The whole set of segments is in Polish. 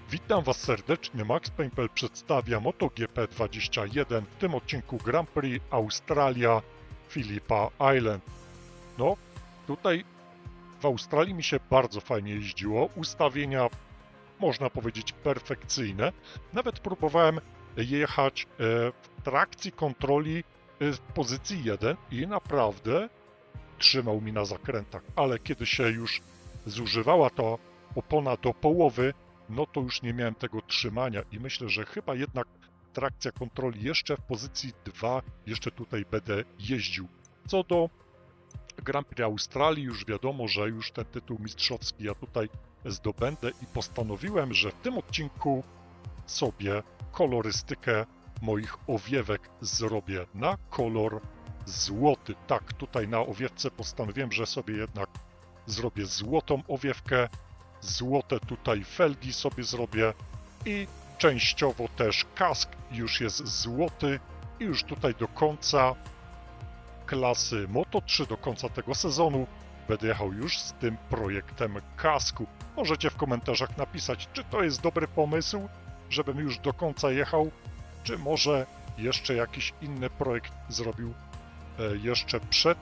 Witam Was serdecznie, Max Paypal przedstawia MotoGP 21, w tym odcinku Grand Prix Australia Phillip Island. No, tutaj w Australii mi się bardzo fajnie jeździło, ustawienia można powiedzieć perfekcyjne. Nawet próbowałem jechać w trakcji kontroli w pozycji 1 i naprawdę trzymał mi na zakrętach, ale kiedy się już zużywała to opona do połowy, no to już nie miałem tego trzymania i myślę, że chyba jednak trakcja kontroli jeszcze w pozycji 2, jeszcze tutaj będę jeździł. Co do Grand Prix Australii, już wiadomo, że już ten tytuł mistrzowski ja tutaj zdobędę i postanowiłem, że w tym odcinku sobie kolorystykę moich owiewek zrobię na kolor złoty. Tak, tutaj na owiewce postanowiłem, że sobie jednak zrobię złotą owiewkę, złote tutaj felgi sobie zrobię i częściowo też kask już jest złoty i już tutaj do końca klasy Moto3, do końca tego sezonu będę jechał już z tym projektem kasku. Możecie w komentarzach napisać, czy to jest dobry pomysł, żebym już do końca jechał, czy może jeszcze jakiś inny projekt zrobił jeszcze przed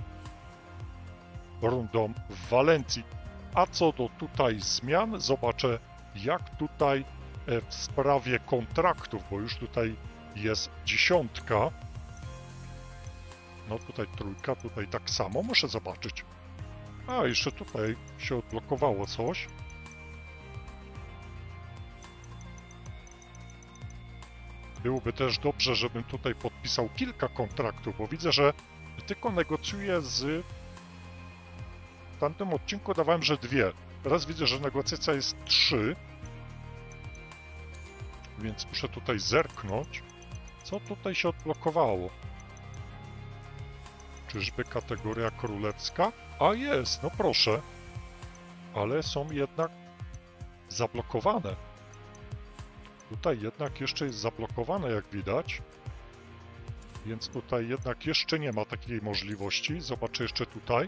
rundą w Walencji. A co do tutaj zmian, zobaczę jak tutaj w sprawie kontraktów, bo już tutaj jest 10. No tutaj 3, tutaj tak samo, muszę zobaczyć. A, jeszcze tutaj się odblokowało coś. Byłoby też dobrze, żebym tutaj podpisał kilka kontraktów, bo widzę, że tylko negocjuję z... W tamtym odcinku dawałem, że 2. Teraz widzę, że negocjacja jest 3. Więc muszę tutaj zerknąć, co tutaj się odblokowało. Czyżby kategoria królewska? A jest, no proszę. Ale są jednak zablokowane. Tutaj jednak jeszcze jest zablokowane, jak widać. Więc tutaj jednak jeszcze nie ma takiej możliwości. Zobaczę jeszcze tutaj.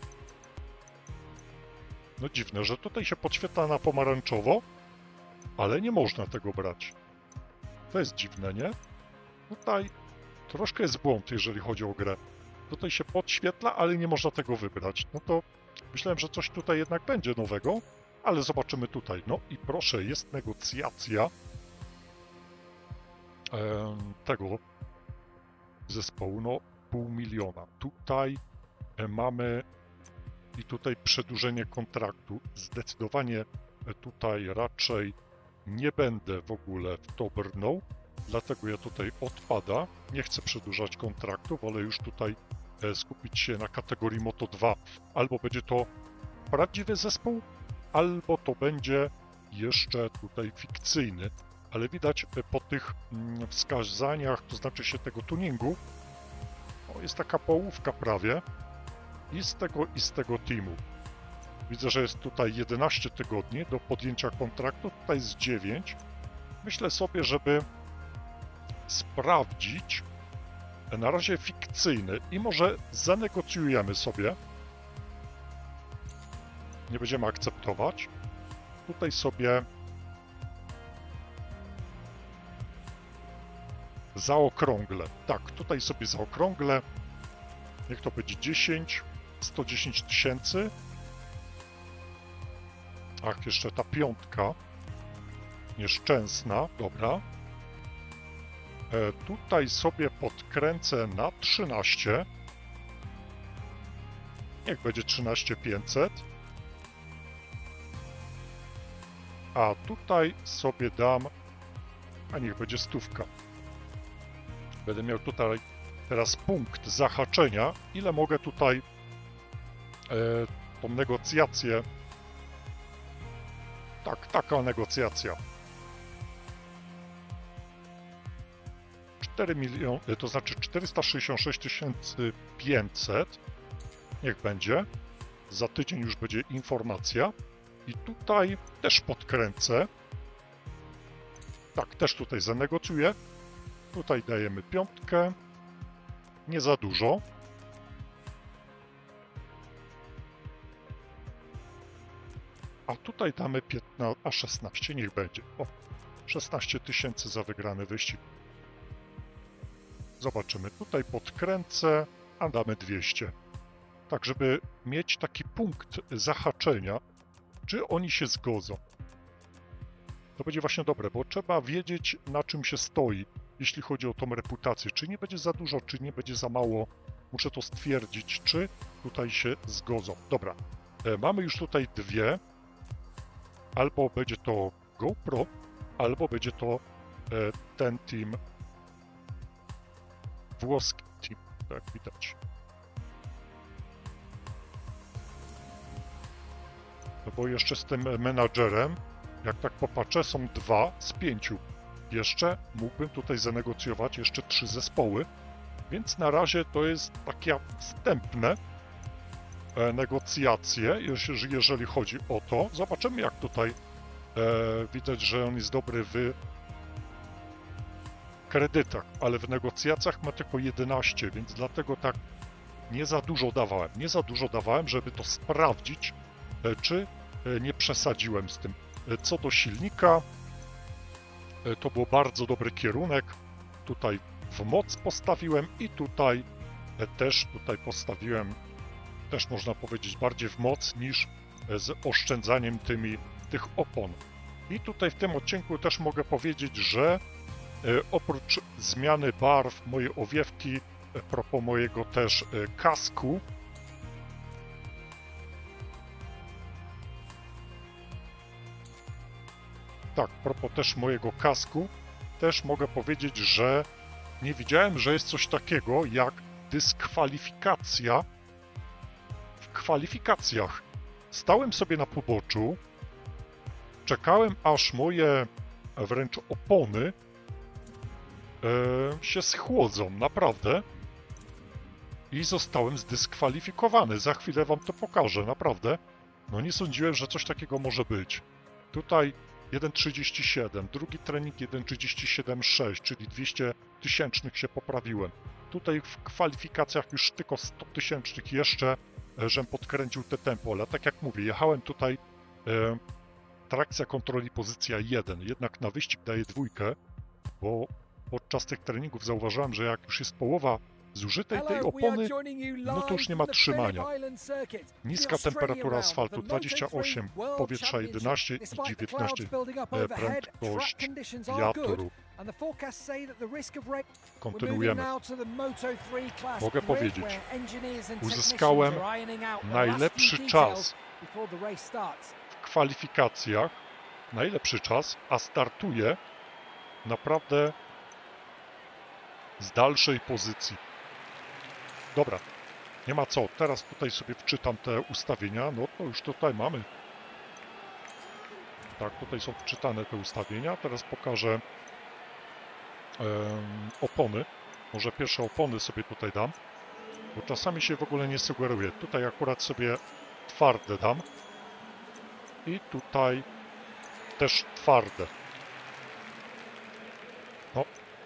No dziwne, że tutaj się podświetla na pomarańczowo, ale nie można tego brać. To jest dziwne, nie? Tutaj troszkę jest błąd, jeżeli chodzi o grę. Tutaj się podświetla, ale nie można tego wybrać. No to myślałem, że coś tutaj jednak będzie nowego, ale zobaczymy tutaj. No i proszę, jest negocjacja tego zespołu, no 500 000. Tutaj mamy i tutaj przedłużenie kontraktu. Zdecydowanie tutaj raczej nie będę w ogóle w to brnął, dlatego ja tutaj odpada. Nie chcę przedłużać kontraktu, wolę już tutaj skupić się na kategorii Moto2. Albo będzie to prawdziwy zespół, albo to będzie jeszcze tutaj fikcyjny. Ale widać po tych wskazaniach, to znaczy się tego tuningu, jest taka połówka prawie i z tego teamu. Widzę, że jest tutaj 11 tygodni do podjęcia kontraktu, tutaj jest 9. Myślę sobie, żeby sprawdzić na razie fikcyjny i może zanegocjujemy sobie. Nie będziemy akceptować. Tutaj sobie zaokrąglę. Tak, tutaj sobie zaokrąglę. Niech to będzie 10, 110 tysięcy. Ach, jeszcze ta 5. Nieszczęsna, dobra. Tutaj sobie podkręcę na 13. Niech będzie 13 500. A tutaj sobie dam, a niech będzie 100. Będę miał tutaj teraz punkt zahaczenia. Ile mogę tutaj tą negocjację... Tak, taka negocjacja. 4 miliony, to znaczy 466 500. Niech będzie. Za tydzień już będzie informacja. I tutaj też podkręcę. Tak, też tutaj zanegocjuję. Tutaj dajemy 5. Nie za dużo. a tutaj damy 15, a 16, niech będzie. O, 16 000 za wygrany wyścig. Zobaczymy, tutaj podkręcę, a damy 200. Tak, żeby mieć taki punkt zahaczenia, czy oni się zgodzą. To będzie właśnie dobre, bo trzeba wiedzieć, na czym się stoi, jeśli chodzi o tą reputację. Czy nie będzie za dużo, czy nie będzie za mało. Muszę to stwierdzić, czy tutaj się zgodzą. Dobra, mamy już tutaj dwie. Albo będzie to GoPro, albo będzie to ten team, włoski team, tak widać. No bo jeszcze z tym menadżerem, jak tak popatrzę, są 2 z 5. Jeszcze mógłbym tutaj zanegocjować jeszcze 3 zespoły, więc na razie to jest takie wstępne negocjacje, jeżeli chodzi o to. Zobaczymy, jak tutaj widać, że on jest dobry w kredytach, ale w negocjacjach ma tylko 11, więc dlatego tak nie za dużo dawałem. Nie za dużo dawałem, żeby to sprawdzić, czy nie przesadziłem z tym. Co do silnika, to był bardzo dobry kierunek. Tutaj w moc postawiłem i tutaj też postawiłem, też można powiedzieć, bardziej w moc niż z oszczędzaniem tych opon. I tutaj w tym odcinku też mogę powiedzieć, że oprócz zmiany barw mojej owiewki, propos mojego też kasku, tak, propos też mojego kasku, też mogę powiedzieć, że nie wiedziałem, że jest coś takiego jak dyskwalifikacja w kwalifikacjach. Stałem sobie na poboczu, czekałem, aż moje wręcz opony się schłodzą, naprawdę. I zostałem zdyskwalifikowany. Za chwilę wam to pokażę, naprawdę. No nie sądziłem, że coś takiego może być. Tutaj 1,37, drugi trening 1,37,6, czyli 200 tysięcznych się poprawiłem. Tutaj w kwalifikacjach już tylko 100 tysięcznych jeszcze, żem podkręcił te tempo, ale tak jak mówię, jechałem tutaj trakcja kontroli pozycja 1, jednak na wyścig daję 2, bo podczas tych treningów zauważyłem, że jak już jest połowa zużytej tej opony, no to już nie ma trzymania. Niska temperatura asfaltu 28, powietrza 11 i 19 prędkość wiatru. Kontynuujemy. Mogę powiedzieć, uzyskałem najlepszy czas w kwalifikacjach, najlepszy czas, a startuję naprawdę z dalszej pozycji. Dobra, nie ma co. Teraz tutaj sobie wczytam te ustawienia. No to już tutaj mamy. Tak, tutaj są wczytane te ustawienia. Teraz pokażę opony. Może pierwsze opony sobie tutaj dam, bo czasami się w ogóle nie sugeruję. Tutaj akurat sobie twarde dam. I tutaj też twarde. No.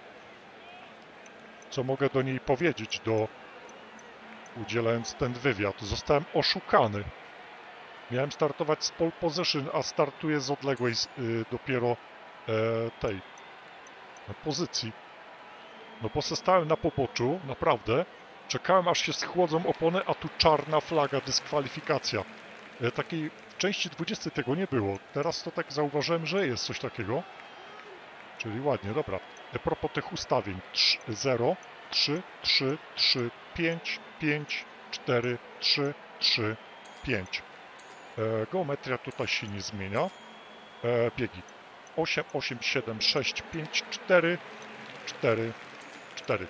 Co mogę do niej powiedzieć, udzielając ten wywiad? Zostałem oszukany. Miałem startować z pole position, a startuję z odległej dopiero tej pozycji. No bo stałem na poboczu, naprawdę. Czekałem, aż się schłodzą opony, a tu czarna flaga, dyskwalifikacja. Takiej w części 20 tego nie było. Teraz to tak zauważyłem, że jest coś takiego. Czyli ładnie, dobra. A propos tych ustawień. 0, 3, 3, 3, 5, 5, 4, 3, 3, 5. Geometria tutaj się nie zmienia. Biegi. 8, 8, 7, 6, 5, 4, 4, 4.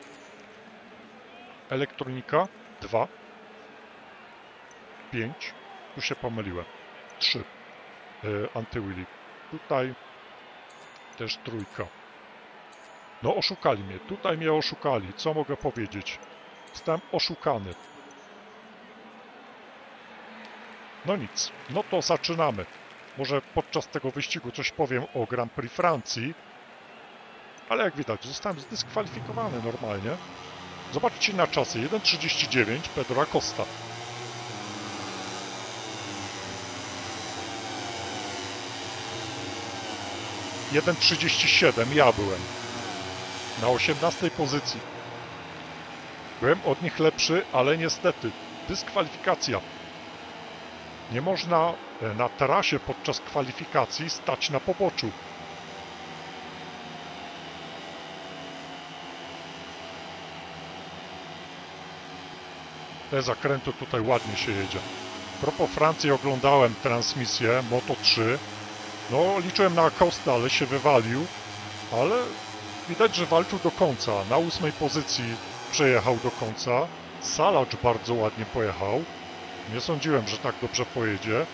Elektronika 2, 5. Tu się pomyliłem. 3. Anty-wheelie. Tutaj też 3. No oszukali mnie. Tutaj mnie oszukali. Co mogę powiedzieć? Zostałem oszukany. No nic. No to zaczynamy. Może podczas tego wyścigu coś powiem o Grand Prix Francji. Ale jak widać, zostałem zdyskwalifikowany normalnie. Zobaczcie na czasy. 1,39 Pedro Acosta. 1,37 ja byłem. Na 18 pozycji. Byłem od nich lepszy, ale niestety dyskwalifikacja. Nie można na trasie podczas kwalifikacji stać na poboczu. Te zakręty tutaj ładnie się jedzie. A propos Francji, oglądałem transmisję Moto3. No, liczyłem na Acosta, ale się wywalił. Ale widać, że walczył do końca. Na 8 pozycji przejechał do końca. Salacz bardzo ładnie pojechał. Nie sądziłem, że tak dobrze pojedzie.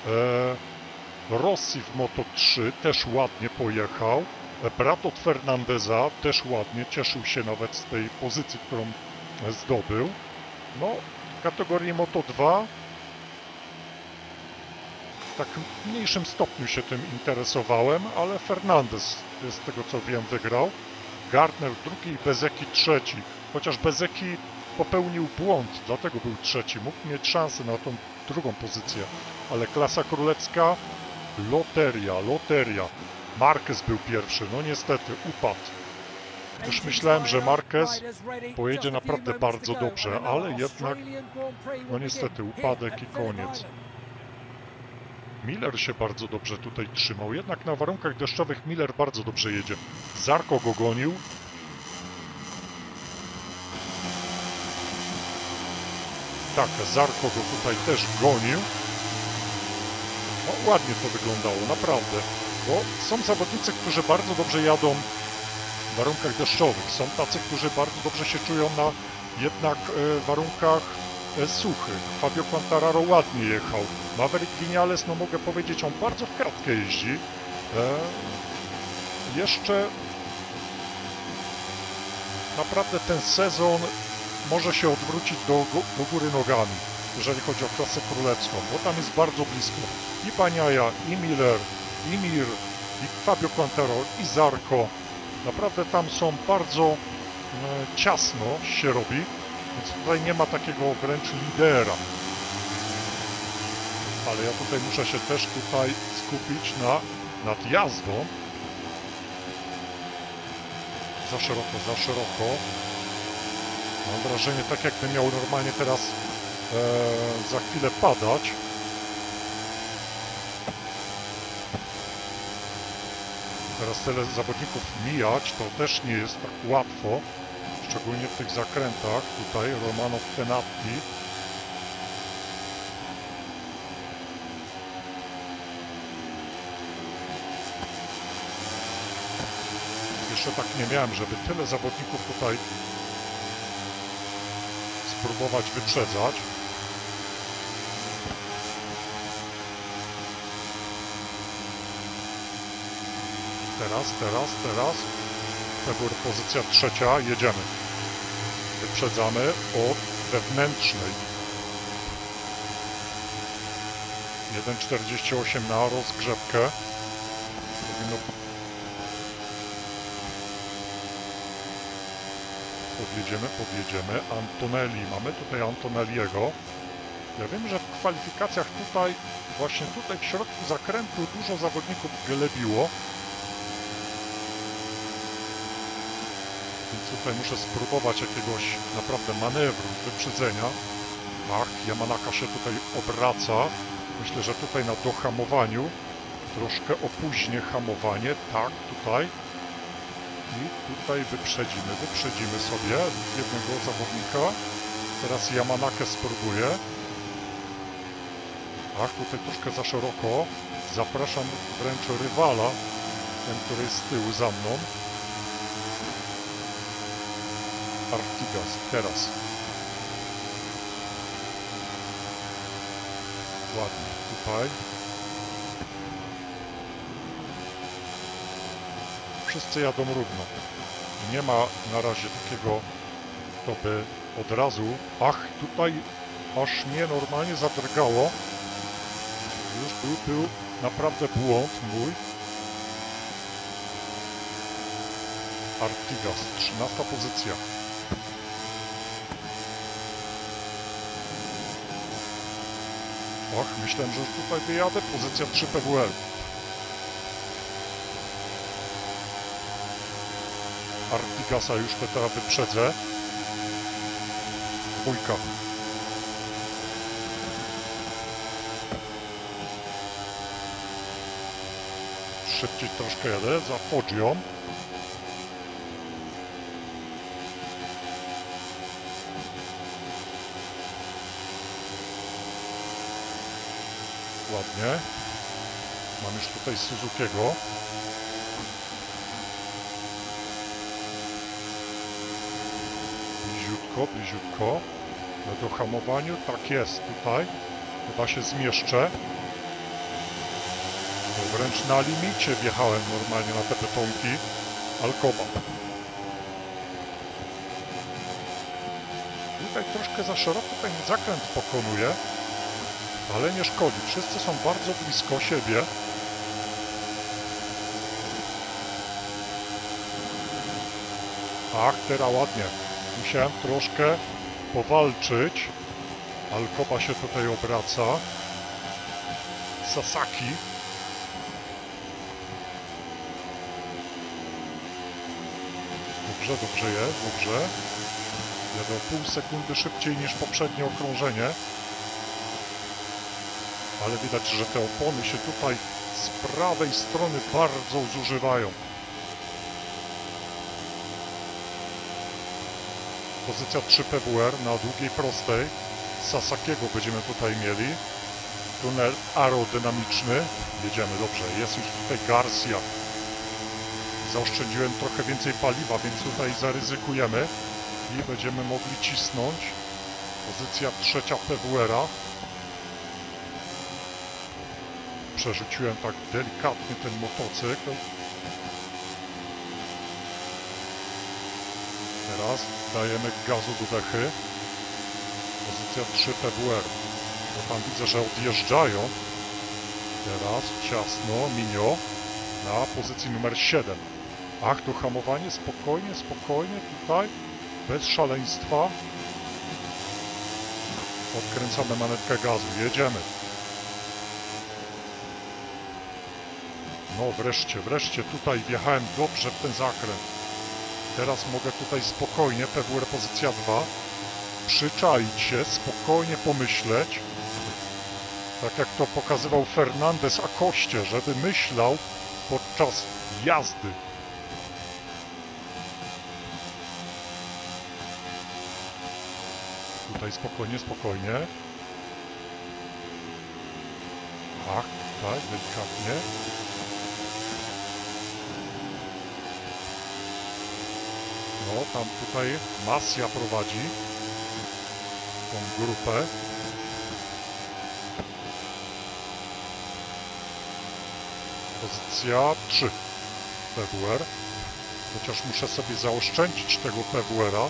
Rossi w Moto3 też ładnie pojechał. Brat od Fernandeza też ładnie. Cieszył się nawet z tej pozycji, którą zdobył. No, w kategorii Moto2 tak w mniejszym stopniu się tym interesowałem, ale Fernandez, z tego co wiem, wygrał. Gardner drugi i Bezeki trzeci. Chociaż Bezeki popełnił błąd, dlatego był trzeci. Mógł mieć szansę na tą drugą pozycję. Ale klasa królewska, loteria. Marquez był pierwszy, no niestety, upadł. Już myślałem, że Marquez pojedzie naprawdę bardzo dobrze, ale jednak, no niestety, upadek i koniec. Miller się bardzo dobrze tutaj trzymał, jednak na warunkach deszczowych Miller bardzo dobrze jedzie. Zarco go gonił. Tak, Zarco go tutaj też gonił. No ładnie to wyglądało, naprawdę. Bo są zawodnicy, którzy bardzo dobrze jadą w warunkach deszczowych. Są tacy, którzy bardzo dobrze się czują na jednak warunkach suchych. Fabio Quartararo ładnie jechał. Maverick Vinales, no mogę powiedzieć, on bardzo w kratkę jeździ. Jeszcze naprawdę ten sezon może się odwrócić do góry nogami, jeżeli chodzi o klasę królewską, bo tam jest bardzo blisko i Bagnaia, i Miller, i Mir, i Fabio Quartararo, i Zarco. Naprawdę tam są bardzo ciasno się robi, więc tutaj nie ma takiego wręcz lidera. Ale ja tutaj muszę się też tutaj skupić nad jazdą. Za szeroko. Mam wrażenie, tak jakby miał normalnie teraz za chwilę padać. Teraz tyle zawodników mijać, to też nie jest tak łatwo. Szczególnie w tych zakrętach. Tutaj Romano Fenati. Jeszcze tak nie miałem, żeby tyle zawodników tutaj spróbować wyprzedzać. Teraz. Wybór pozycja trzecia, jedziemy. Wyprzedzamy od wewnętrznej. 1,48 na rozgrzewkę. Powinno... Podjedziemy. Antonelli. Mamy tutaj Antonelliego. Ja wiem, że w kwalifikacjach właśnie tutaj w środku zakrętu dużo zawodników glebiło. Więc tutaj muszę spróbować jakiegoś naprawdę manewru, wyprzedzenia. Ach, Yamanaka się tutaj obraca. Myślę, że tutaj na dohamowaniu troszkę opóźnię hamowanie. Tak, tutaj. I tutaj wyprzedzimy sobie jednego zawodnika. Teraz Yamanakę spróbuję. Ach, tutaj troszkę za szeroko. Zapraszam wręcz rywala, ten, który jest z tyłu za mną. Artigas, teraz. Ładnie, tutaj. Wszyscy jadą równo. Nie ma na razie takiego, kto by od razu... Ach, tutaj aż mnie normalnie zadrgało. Już był naprawdę błąd mój. Artigas, 13 pozycja. Ach, myślałem, że już tutaj wyjadę. Pozycja 3 PWL. Artigasa już to teraz wyprzedzę. Dwójka. Szybciej troszkę jadę za Foggią. Ładnie. Mam już tutaj Suzukiego. Bliziutko, bliziutko. Na dohamowaniu, tak jest tutaj. Chyba się zmieszczę. Bo wręcz na limicie wjechałem normalnie na te betonki. Alcoba. Tutaj troszkę za szeroko ten zakręt pokonuje. Ale nie szkodzi. Wszyscy są bardzo blisko siebie. Ach, teraz ładnie. Musiałem troszkę powalczyć. Alcoba się tutaj obraca. Sasaki. Dobrze, dobrze jest, dobrze. Jadę o pół sekundy szybciej niż poprzednie okrążenie. Ale widać, że te opony się tutaj z prawej strony bardzo zużywają. Pozycja 3 PWR na długiej prostej. Sasakiego będziemy tutaj mieli. Tunel aerodynamiczny. Jedziemy dobrze. Jest już tutaj Garcia. Zaoszczędziłem trochę więcej paliwa, więc tutaj zaryzykujemy i będziemy mogli cisnąć. Pozycja 3 PWR-a. Przerzuciłem tak delikatnie ten motocykl. Teraz dajemy gazu do dechy. Pozycja 3 PWR. Bo tam widzę, że odjeżdżają. Teraz ciasno, minio na pozycji numer 7. Ach, to hamowanie, spokojnie, spokojnie tutaj, bez szaleństwa. Odkręcamy manetkę gazu, jedziemy. No wreszcie tutaj wjechałem dobrze w ten zakręt. Teraz mogę tutaj spokojnie, PWR pozycja 2, przyczaić się, spokojnie pomyśleć. Tak jak to pokazywał Fernandez Acoście, żeby myślał podczas jazdy. Tutaj spokojnie, spokojnie. Tak, tak, delikatnie. No, tam tutaj Masja prowadzi tą grupę. Pozycja 3 PWR. Chociaż muszę sobie zaoszczędzić tego PWR-a.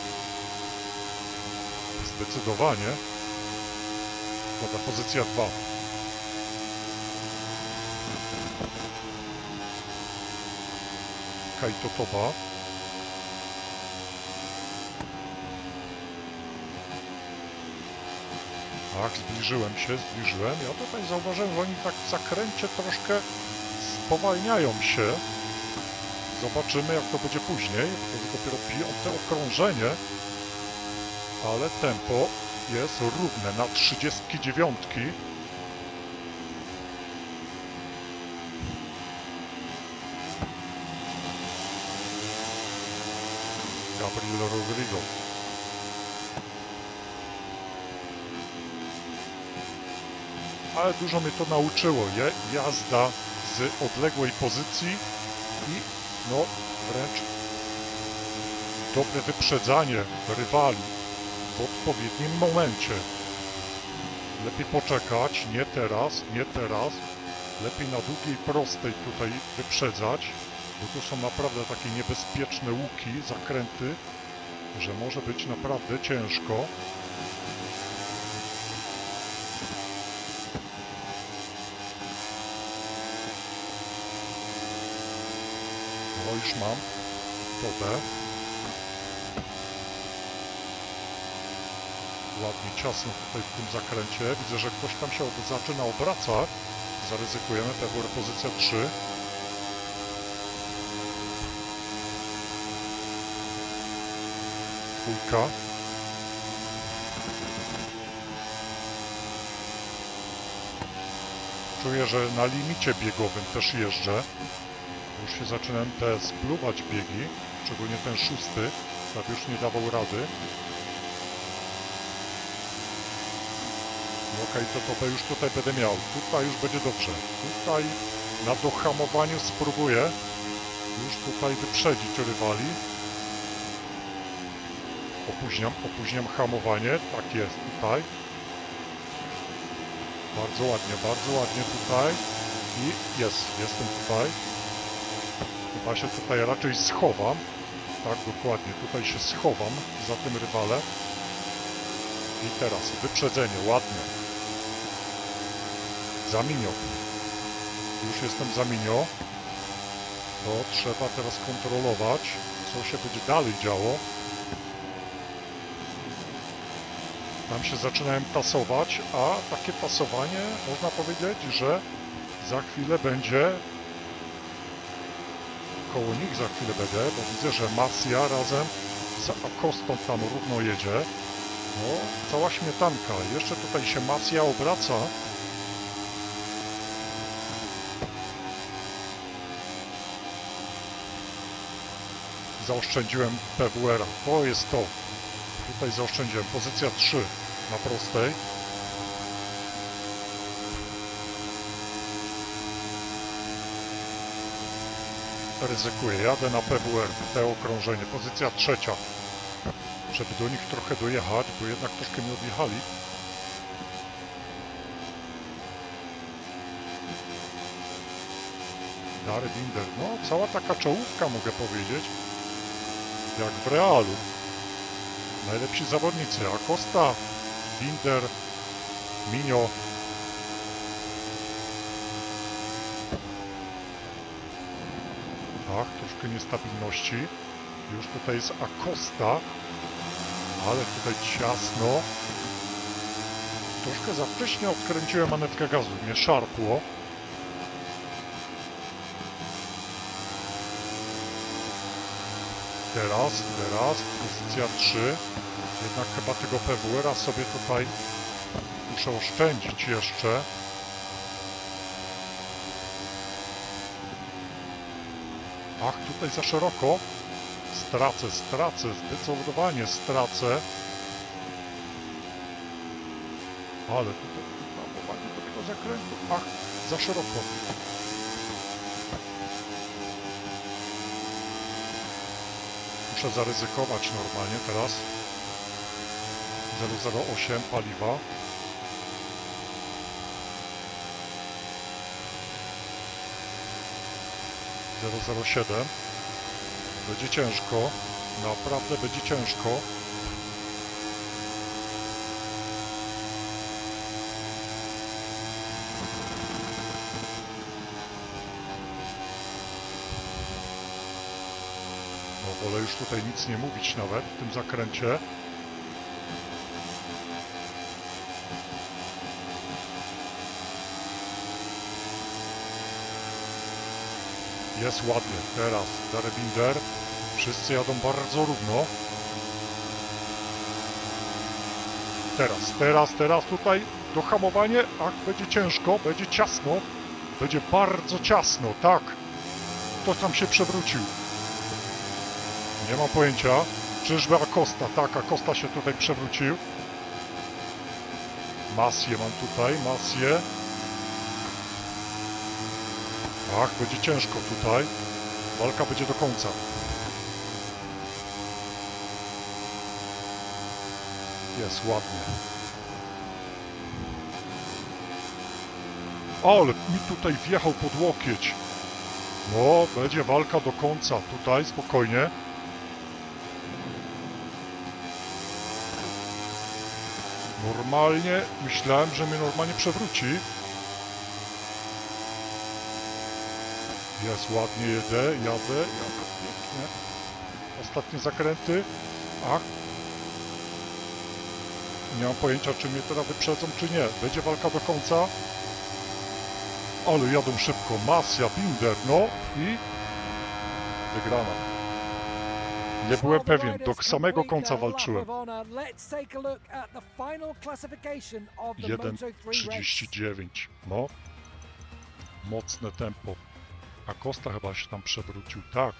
Zdecydowanie. Dobra, pozycja 2. Kaito Toba. Tak, zbliżyłem. Ja tutaj zauważyłem, że oni tak w zakręcie troszkę spowalniają się. Zobaczymy, jak to będzie później. To jest dopiero 5. okrążenie. Ale tempo jest równe na 39. Gabriel Rodrigo. Ale dużo mnie to nauczyło. Jazda z odległej pozycji i no wręcz dobre wyprzedzanie rywali w odpowiednim momencie. Lepiej poczekać, nie teraz. Lepiej na długiej prostej tutaj wyprzedzać, bo tu są naprawdę takie niebezpieczne łuki, zakręty, że może być naprawdę ciężko. No już mam Tobę. Ładnie, ciasno tutaj w tym zakręcie. Widzę, że ktoś tam się zaczyna obracać. Zaryzykujemy. PWR pozycja 3. dwójka. Czuję, że na limicie biegowym też jeżdżę. Już się zaczynałem te spluwać biegi, szczególnie ten szósty, prawie już nie dawał rady. Okej, to już tutaj będę miał. Tutaj już będzie dobrze. Tutaj na dohamowaniu spróbuję już tutaj wyprzedzić rywali. Opóźniam hamowanie. Tak jest tutaj. Bardzo ładnie tutaj. I jestem tutaj. Chyba się tutaj raczej schowam. Tak, dokładnie. Tutaj się schowam za tym rywalem. I teraz wyprzedzenie, ładnie. Za Minio. Już jestem za Minio. To trzeba teraz kontrolować, co się będzie dalej działo. Tam się zaczynałem tasować, a takie tasowanie, można powiedzieć, że za chwilę będzie koło nich za chwilę będę, bo widzę, że Marcia razem z Acostą tam równo jedzie. No, cała śmietanka. Jeszcze tutaj się Marcia obraca. Zaoszczędziłem PWR-a. To jest to. Tutaj zaoszczędziłem. Pozycja 3 na prostej. Ryzykuję. Jadę na PWR. Te okrążenie. Pozycja 3. Żeby do nich trochę dojechać, bo jednak troszkę mi odjechali. Darek Binder. No, cała taka czołówka, mogę powiedzieć. Jak w Realu. Najlepsi zawodnicy. Acosta, Binder, Minio. Tak, troszkę niestabilności. Już tutaj jest Acosta. Ale tutaj ciasno. Troszkę za wcześnie odkręciłem manetkę gazu. Mnie szarpło. Teraz, pozycja 3. Jednak chyba tego PWR-a sobie tutaj muszę oszczędzić jeszcze. Ach, tutaj za szeroko. Stracę, zdecydowanie stracę. Ale tutaj hamowanie do tego zakrętu. Ach, za szeroko. Muszę zaryzykować normalnie teraz. 008 paliwa. .007. Będzie ciężko. Naprawdę będzie ciężko. No, wolę już tutaj nic nie mówić nawet w tym zakręcie. Jest ładnie. Teraz Darebinder. Wszyscy jadą bardzo równo. Teraz tutaj dohamowanie. Ach, będzie ciężko, będzie ciasno. Będzie bardzo ciasno, tak. Kto tam się przewrócił? Nie mam pojęcia. Czyżby Acosta? Tak, Acosta się tutaj przewrócił. Marcię mam tutaj, Marcię. Ach, będzie ciężko tutaj. Walka będzie do końca. Jest ładnie. Ale mi tutaj wjechał pod łokieć. No, będzie walka do końca. Tutaj spokojnie. Normalnie, myślałem, że mnie normalnie przewróci. Jest ładnie, jadę pięknie. Ostatnie zakręty. Ach. Nie mam pojęcia, czy mnie teraz wyprzedzą, czy nie. Będzie walka do końca. Ale jadą szybko. Marcia, Binder, no i wygrana. Nie byłem pewien, do samego końca walczyłem. 1:39. No. Mocne tempo. Acosta chyba się tam przewrócił, tak.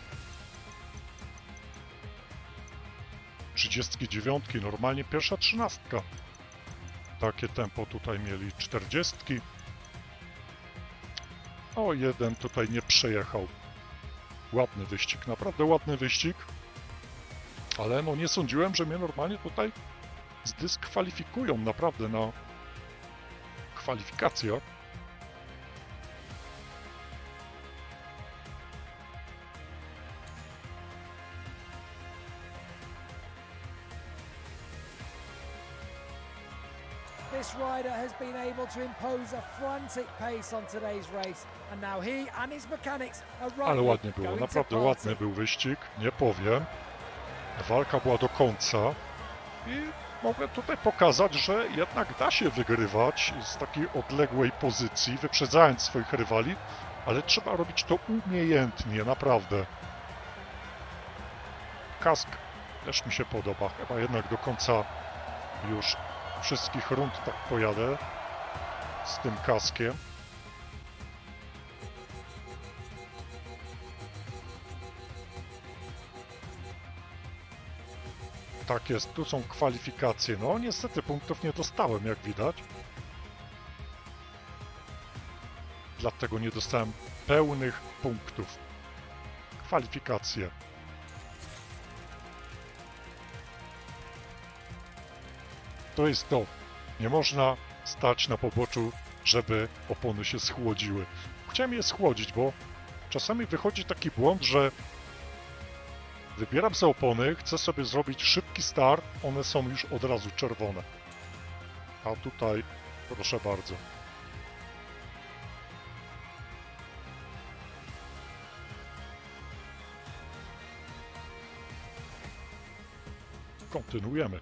39, normalnie pierwsza 13. Takie tempo tutaj mieli. 40. O, jeden tutaj nie przejechał. Ładny wyścig, naprawdę ładny wyścig. Ale no nie sądziłem, że mnie normalnie tutaj zdyskwalifikują naprawdę na kwalifikacjach. This rider has been able to impose a frantic pace on today's race, and now he and his mechanics are right. Ale ładnie było, naprawdę ładny był wyścig, nie powiem. Walka była do końca i mogę tutaj pokazać, że jednak da się wygrywać z takiej odległej pozycji, wyprzedzając swoich rywali, ale trzeba robić to umiejętnie, naprawdę. Kask też mi się podoba, chyba jednak do końca już wszystkich rund tak pojadę z tym kaskiem. Tak jest, tu są kwalifikacje. No niestety punktów nie dostałem, jak widać. Dlatego nie dostałem pełnych punktów. Kwalifikacje. To jest to. Nie można stać na poboczu, żeby opony się schłodziły. Chciałem je schłodzić, bo czasami wychodzi taki błąd, że wybieram sobie opony, chcę sobie zrobić szybki start, one są już od razu czerwone. A tutaj, proszę bardzo. Kontynuujemy.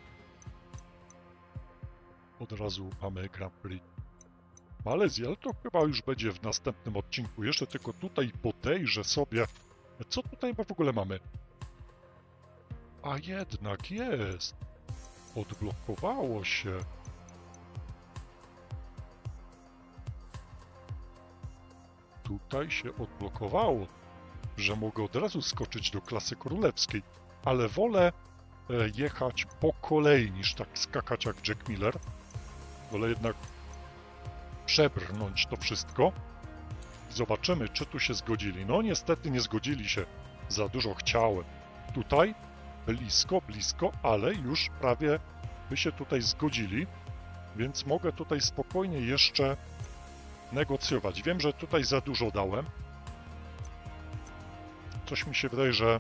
Od razu mamy Grand Prix Malezji, ale to chyba już będzie w następnym odcinku. Jeszcze tylko tutaj podejrzę sobie, co tutaj w ogóle mamy. A jednak jest. Odblokowało się. Tutaj się odblokowało, że mogę od razu skoczyć do klasy królewskiej, ale wolę jechać po kolei niż tak skakać jak Jack Miller. Wolę jednak przebrnąć to wszystko. Zobaczymy, czy tu się zgodzili. No niestety nie zgodzili się. Za dużo chciałem. Tutaj blisko, ale już prawie by się tutaj zgodzili, więc mogę tutaj spokojnie jeszcze negocjować. Wiem, że tutaj za dużo dałem. Coś mi się wydaje, że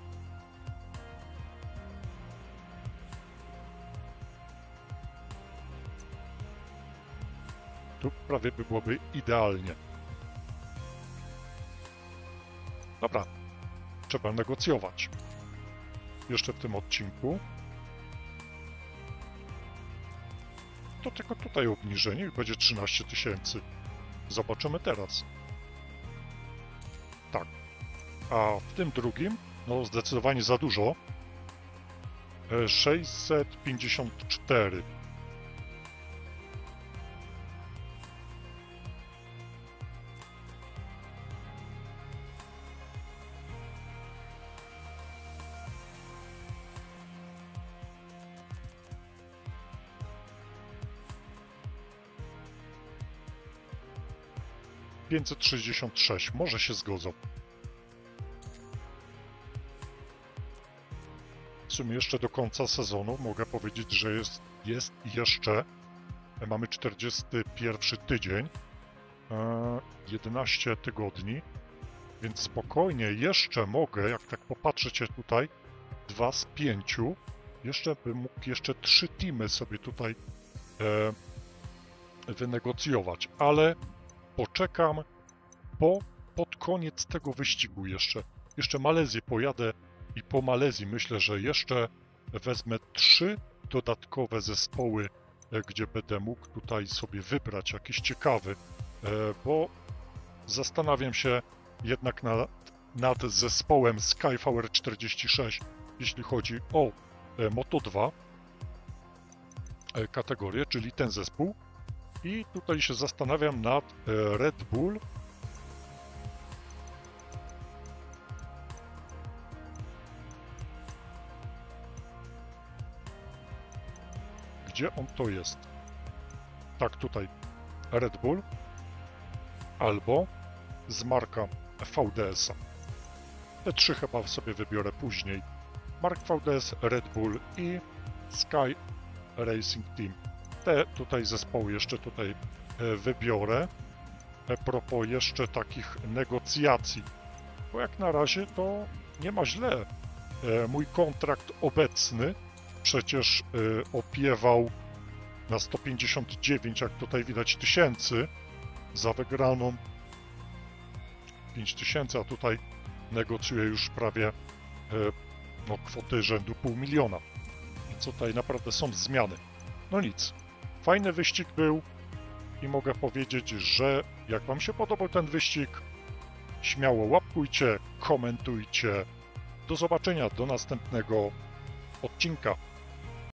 tu prawie by byłoby idealnie. Dobra, trzeba negocjować. Jeszcze w tym odcinku. To tylko tutaj obniżenie i będzie 13 000. Zobaczymy teraz. Tak. A w tym drugim, no zdecydowanie za dużo. 654. $566. Może się zgodzą. W sumie jeszcze do końca sezonu mogę powiedzieć, że jest jeszcze. Mamy 41 tydzień. 11 tygodni. Więc spokojnie jeszcze mogę, jak tak popatrzycie tutaj, 2 z 5. Jeszcze bym mógł jeszcze 3 teamy sobie tutaj wynegocjować, ale poczekam pod koniec tego wyścigu jeszcze. Jeszcze Malezję pojadę i po Malezji myślę, że jeszcze wezmę 3 dodatkowe zespoły, gdzie będę mógł tutaj sobie wybrać jakiś ciekawy, bo zastanawiam się jednak nad zespołem Skyflower 46, jeśli chodzi o Moto2 kategorię, czyli ten zespół. I tutaj się zastanawiam nad Red Bull. Gdzie on to jest? Tak, tutaj Red Bull albo z marka VDS-a. Te trzy chyba sobie wybiorę później. Mark VDS, Red Bull i Sky Racing Team. Te tutaj zespoły jeszcze tutaj wybiorę. A propos jeszcze takich negocjacji, bo jak na razie to nie ma źle. Mój kontrakt obecny przecież opiewał na 159, jak tutaj widać, tysięcy za wygraną 5000, a tutaj negocjuję już prawie kwoty rzędu 500 000. Więc tutaj naprawdę są zmiany. No nic, fajny wyścig był i mogę powiedzieć, że jak Wam się podobał ten wyścig, śmiało łapkujcie, komentujcie. Do zobaczenia, do następnego odcinka.